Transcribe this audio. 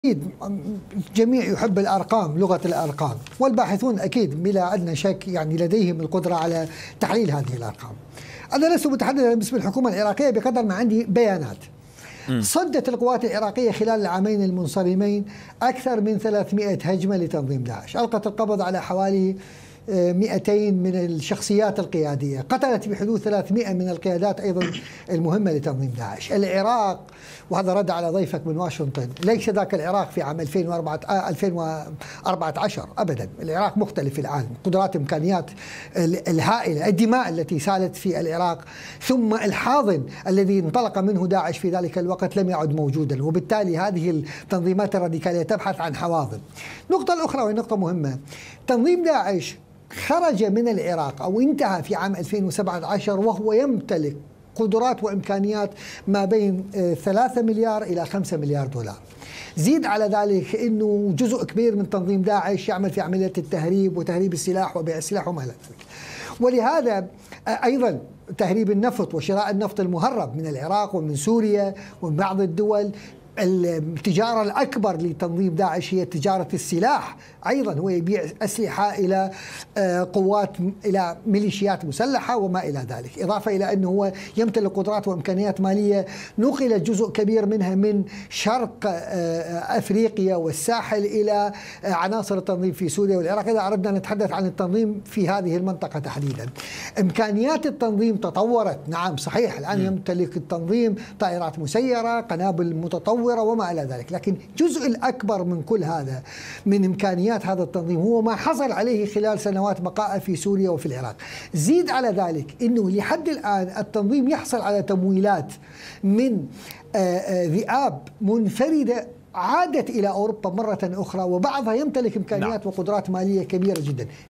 أكيد الجميع يحب الأرقام، لغة الأرقام، والباحثون أكيد بلا أدنى شك يعني لديهم القدرة على تحليل هذه الأرقام. أنا لست متحدثا باسم الحكومة العراقية بقدر ما عندي بيانات. صدت القوات العراقية خلال العامين المنصرمين أكثر من 300 هجمة لتنظيم داعش، ألقت القبض على حوالي 200 من الشخصيات القيادية، قتلت بحدود 300 من القيادات أيضا المهمة لتنظيم داعش. العراق، وهذا رد على ضيفك من واشنطن، ليس ذاك العراق في عام 2014 أبدا. العراق مختلف الآن، قدرات إمكانيات الهائلة، الدماء التي سالت في العراق، ثم الحاضن الذي انطلق منه داعش في ذلك الوقت لم يعد موجودا، وبالتالي هذه التنظيمات الراديكالية تبحث عن حواضن. النقطة الأخرى وهي نقطة مهمة، تنظيم داعش خرج من العراق أو انتهى في عام 2017 وهو يمتلك قدرات وإمكانيات ما بين 3 مليار إلى 5 مليار دولار. زيد على ذلك أنه جزء كبير من تنظيم داعش يعمل في عملية التهريب وتهريب السلاح وبيع السلاح وما إلى ذلك، ولهذا أيضا تهريب النفط وشراء النفط المهرب من العراق ومن سوريا ومن بعض الدول. التجارة الأكبر لتنظيم داعش هي تجارة السلاح، أيضا هو يبيع أسلحة إلى قوات، إلى ميليشيات مسلحة وما إلى ذلك، إضافة إلى أنه هو يمتلك قدرات وإمكانيات مالية نقل جزء كبير منها من شرق أفريقيا والساحل إلى عناصر التنظيم في سوريا والعراق، إذا أردنا نتحدث عن التنظيم في هذه المنطقة تحديدا. إمكانيات التنظيم تطورت، نعم صحيح، الآن يمتلك التنظيم طائرات مسيرة، قنابل متطورة وما إلى ذلك، لكن الجزء الأكبر من كل هذا من إمكانيات هذا التنظيم هو ما حصل عليه خلال سنوات بقائه في سوريا وفي العراق. زيد على ذلك أنه لحد الآن التنظيم يحصل على تمويلات من ذئاب منفردة عادت إلى أوروبا مرة أخرى، وبعضها يمتلك إمكانيات وقدرات مالية كبيرة جدا.